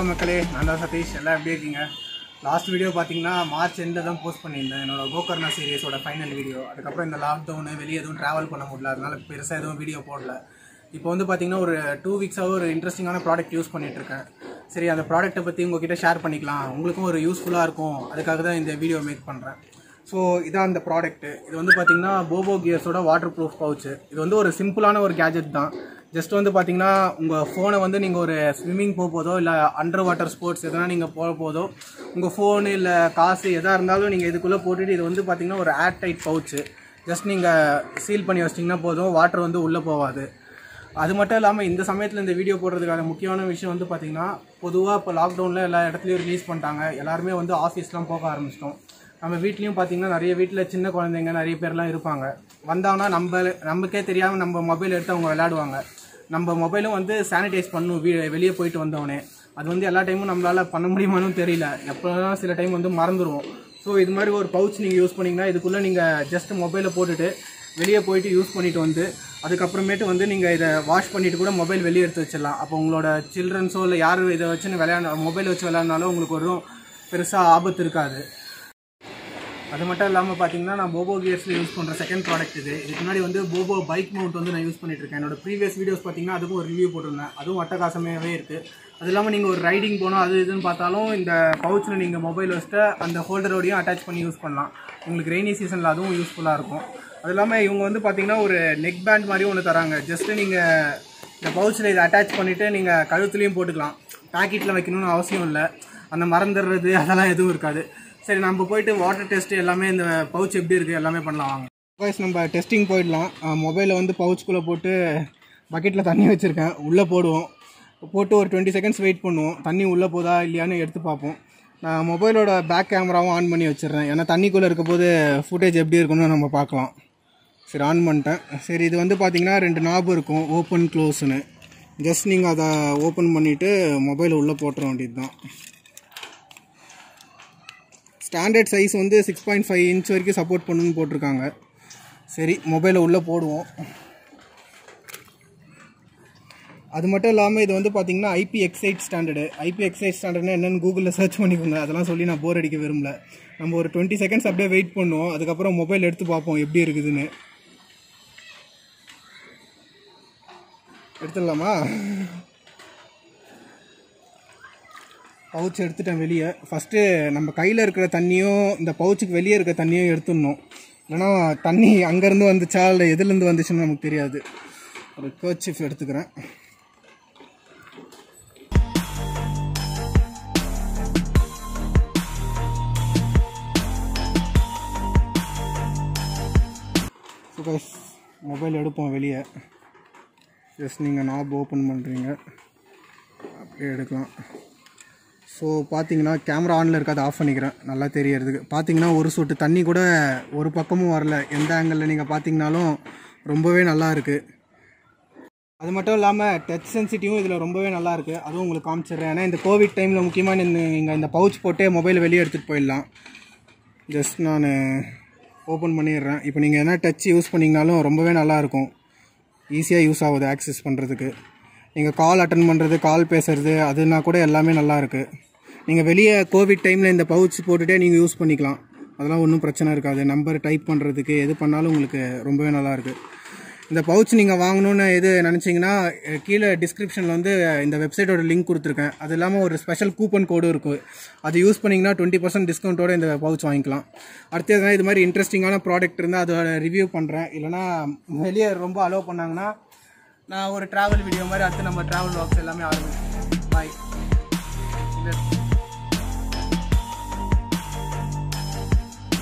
மக்களே, நான் தான் சதீஷ். எல்லாம் எப்படி இருக்கீங்க? லாஸ்ட் வீடியோ பார்த்தீங்கன்னா மார்ச் எண்டில் தான் போஸ்ட் பண்ணியிருந்தேன், என்னோட கோகர்ணா சீரிஸோட ஃபைனல் வீடியோ. அதுக்கப்புறம் இந்த லாக்டவுனு வெளியே எதுவும் ட்ராவல் பண்ண முடியல, அதனால பெருசாக எதுவும் வீடியோ போடல. இப்போ வந்து பார்த்தீங்கன்னா ஒரு 2 வீக்ஸாக ஒரு இன்ட்ரெஸ்டிங்கான ப்ராடக்ட் யூஸ் பண்ணிகிட்ருக்கேன். சரி, அந்த ப்ராடக்ட்டை பற்றி உங்ககிட்ட ஷேர் பண்ணிக்கலாம், உங்களுக்கும் ஒரு யூஸ்ஃபுல்லாக இருக்கும், அதுக்காக தான் இந்த வீடியோ மேக் பண்ணுறேன். ஸோ இதான் அந்த ப்ராடக்ட்டு. இது வந்து பார்த்தீங்கன்னா போபோ கியர்ஸோட வாட்டர் ப்ரூஃப் பவுச்சு. இது வந்து ஒரு சிம்பிளான ஒரு கேஜெட் தான். ஜஸ்ட் வந்து பார்த்தீங்கன்னா உங்கள் ஃபோனை வந்து நீங்கள் ஒரு ஸ்விம்மிங் போதோ இல்லை அண்டர் வாட்டர் ஸ்போர்ட்ஸ் எதனா நீங்கள் போதோ உங்கள் ஃபோனு இல்லை காசு எதாக இருந்தாலும் நீங்கள் இதுக்குள்ளே போட்டுட்டு, இது வந்து பார்த்தீங்கன்னா ஒரு ஏர் டைட் பவுச்சு. ஜஸ்ட் நீங்கள் சீல் பண்ணி வச்சிட்டிங்கன்னா போதும், வாட்டர் வந்து உள்ளே போகாது. அது மட்டும் இல்லாமல் இந்த சமயத்தில் இந்த வீடியோ போடுறதுக்கான முக்கியமான விஷயம் வந்து பார்த்திங்கன்னா, பொதுவாக இப்போ லாக்டவுனில் எல்லா இடத்துலையும் ரிலீஸ் பண்ணிட்டாங்க, எல்லாருமே வந்து ஆஃபீஸ்லாம் போக ஆரம்பிச்சிட்டோம். நம்ம வீட்லேயும் பார்த்திங்கன்னா நிறைய வீட்டில் சின்ன குழந்தைங்க நிறைய பேர்லாம் இருப்பாங்க. வந்தாங்கன்னா நமக்கே தெரியாமல் நம்ம மொபைல் எடுத்து அவங்க விளையாடுவாங்க. நம்ம மொபைலும் வந்து சானிடைஸ் பண்ணணும் வெளியே போயிட்டு வந்தவொடனே. அது வந்து எல்லா டைமும் நம்மளால் பண்ண முடியுமான்னு தெரியல, எப்போலாம் சில டைம் வந்து மறந்துடுவோம். ஸோ இது மாதிரி ஒரு பவுச் நீங்கள் யூஸ் பண்ணிங்கன்னா, இதுக்குள்ளே நீங்கள் ஜஸ்ட் மொபைலை போட்டுட்டு வெளியே போயிட்டு யூஸ் பண்ணிவிட்டு வந்து அதுக்கப்புறமேட்டு வந்து நீங்கள் இதை வாஷ் பண்ணிவிட்டு கூட மொபைல் வெளியே எடுத்து வச்சிடலாம். அப்போ உங்களோட சில்ட்ரன்ஸோ இல்லை யார் இதை வச்சு மொபைல் வச்சு விளையாடினாலும் உங்களுக்கு ஒரு பெருசாக ஆபத்து இருக்காது. அது மட்டும் இல்லாமல் பார்த்தீங்கன்னா, நான் போபோ கியர்ஸில் யூஸ் பண்ணுற செகண்ட் ப்ராடக்ட் இது. இதுக்கு முன்னாடி வந்து போபோ பைக் மவுண்ட் வந்து நான் யூஸ் பண்ணிட்டுருக்கேன். என்னோட ப்ரீவியஸ் வீடியோஸ் பார்த்தீங்கன்னா அதுக்கும் ஒரு ரிவ்யூ போட்டிருந்தேன், அதுவும் அட்டகாசமாகவே இருக்குது. அது இல்லாமல் நீங்கள் ஒரு ரைடிங் போனோம் அது இதுன்னு பார்த்தாலும் இந்த பவுச்சில் நீங்கள் மொபைல் வச்சுட்டு அந்த ஹோல்டரோடையும் அட்டாச் பண்ணி யூஸ் பண்ணலாம். உங்களுக்கு ரெய்னி சீசனில் அதுவும் யூஸ்ஃபுல்லாக இருக்கும். அது இல்லாமல் இவங்க வந்து பார்த்தீங்கன்னா ஒரு நெக் பேண்ட் மாதிரியும் ஒன்று தராங்க. ஜஸ்ட்டு நீங்கள் இந்த பவுச்சில் இதை அட்டாச் பண்ணிவிட்டு நீங்கள் கழுத்துலேயும் போட்டுக்கலாம். பேக்கெட்டில் வைக்கணும்னு அவசியம் இல்லை, அந்த மறந்துடுறது அதெல்லாம் எதுவும் இருக்காது. சரி, நம்ம போயிட்டு வாட்டர் டெஸ்ட் எல்லாமே இந்த பவுச் எப்படி இருக்குது எல்லாமே பண்ணலாம் வாங்க. வாய்ஸ் நம்ம டெஸ்டிங் போயிடலாம். மொபைலை வந்து பவுச்சுக்குள்ளே போட்டு பக்கெட்டில் தண்ணி வச்சுருக்கேன், உள்ளே போடுவோம். போட்டு ஒரு 20 செகண்ட்ஸ் வெயிட் பண்ணுவோம், தண்ணி உள்ளே போதா இல்லையான்னு எடுத்து பார்ப்போம். நான் மொபைலோட பேக் கேமராவும் ஆன் பண்ணி வச்சிடுறேன், ஏன்னா தண்ணிக்குள்ளே இருக்க போது ஃபுட்டேஜ் எப்படி இருக்குன்னு நம்ம பார்க்கலாம். சரி, ஆன் பண்ணிட்டேன். சரி, இது வந்து பார்த்திங்கன்னா 2 நாப் இருக்கும், ஓப்பன் க்ளோஸ்னு. ஜஸ்ட் நீங்கள் அதை ஓப்பன் பண்ணிவிட்டு மொபைலை உள்ளே போட்டுற வேண்டியது தான். ஸ்டாண்டர்ட் சைஸ் வந்து 6.5 இன்ச் வரைக்கும் சப்போர்ட் பண்ணுன்னு போட்டிருக்காங்க. சரி, மொபைலை உள்ளே போடுவோம். அது மட்டும் இல்லாமல் இது வந்து பார்த்திங்கன்னா IPX8 ஸ்டாண்டர்டு. IPX8 ஸ்டாண்டர்ட்னா என்னென்னு கூகுளில் சர்ச் பண்ணிக்கோங்க, அதெல்லாம் சொல்லி நான் போர் அடிக்க விரும்பல. நம்ம ஒரு 20 செகண்ட்ஸ் அப்படியே வெயிட் பண்ணுவோம், அதுக்கப்புறம் மொபைல் எடுத்து பார்ப்போம் எப்படி இருக்குதுன்னு. எடுத்துடலாமா? பவுச் எடுத்துட்டேன் வெளியே. ஃபஸ்ட்டு நம்ம கையில் இருக்கிற தண்ணியும் இந்த பவுச்சுக்கு வெளியே இருக்கிற தண்ணியும் எடுத்துடணும், இல்லைனா தண்ணி அங்கேருந்து வந்துச்சா இல்லை எதுலேருந்து வந்துச்சுன்னு நமக்கு தெரியாது. ஒரு கர்ச்சீஃப் எடுத்துக்கிறேன். ஸோ மொபைல் எடுப்போம் வெளியே. ஜஸ்ட் நீங்கள் நாப் ஓப்பன் பண்ணுறீங்க, அப்படியே எடுக்கலாம். ஸோ பார்த்தீங்கன்னா கேமரா ஆனில் இருக்காது, ஆஃப் பண்ணிக்கிறேன் நல்லா தெரியறதுக்கு. பார்த்தீங்கன்னா ஒரு சொட்டு தண்ணி கூட ஒரு பக்கமும் வரல, எந்த ஆங்கிளில் நீங்கள் பார்த்தீங்கனாலும் ரொம்பவே நல்லா இருக்குது. அது மட்டும் இல்லாமல் டச் சென்சிட்டிவும் இதில் ரொம்பவே நல்லா இருக்குது, அதுவும் உங்களுக்கு காமிச்சிடுறேன். ஏன்னா இந்த கோவிட் டைமில் முக்கியமாக நீங்கள் இந்த பவுச் போட்டே மொபைல் வெளியே எடுத்துகிட்டு போயிடலாம். ஜஸ்ட் நான் ஓப்பன் பண்ணிடுறேன். இப்போ நீங்கள் என்ன டச் யூஸ் பண்ணிங்கனாலும் ரொம்பவே நல்லாயிருக்கும், ஈஸியாக யூஸ் ஆகுது ஆக்சஸ் பண்ணுறதுக்கு. நீங்கள் கால் அட்டன் பண்ணுறது, கால் பேசுகிறது அதுனா கூட எல்லாமே நல்லாயிருக்கு. நீங்கள் வெளியே கோவிட் டைமில் இந்த பவுச் போட்டுகிட்டே நீங்கள் யூஸ் பண்ணிக்கலாம், அதெல்லாம் ஒன்றும் பிரச்சனை இருக்காது. நம்பர் டைப் பண்ணுறதுக்கு எது பண்ணாலும் உங்களுக்கு ரொம்பவே நல்லாயிருக்கு. இந்த பவுச் நீங்கள் வாங்கணுன்னு எது நினச்சிங்கன்னா கீழே டிஸ்கிரிப்ஷனில் வந்து இந்த வெப்சைட்டோட லிங்க் கொடுத்துருக்கேன். அது இல்லாமல் ஒரு ஸ்பெஷல் கூப்பன் கோடும் இருக்குது, அது யூஸ் பண்ணிங்கன்னா 20% டிஸ்கவுண்ட்டோடு இந்த பவுச் வாங்கிக்கலாம். அடுத்தது இது மாதிரி இன்ட்ரெஸ்டிங்கான ப்ராடக்ட் இருந்தால் அதோட ரிவ்யூ பண்ணுறேன், இல்லைனா வெளியே ரொம்ப அலோவ் பண்ணாங்கன்னா நான் ஒரு ட்ராவல் வீடியோ மாதிரி அடுத்து நம்ம ட்ராவல் வாக்ஸ் எல்லாமே ஆரம்பிச்சோம். பாய்.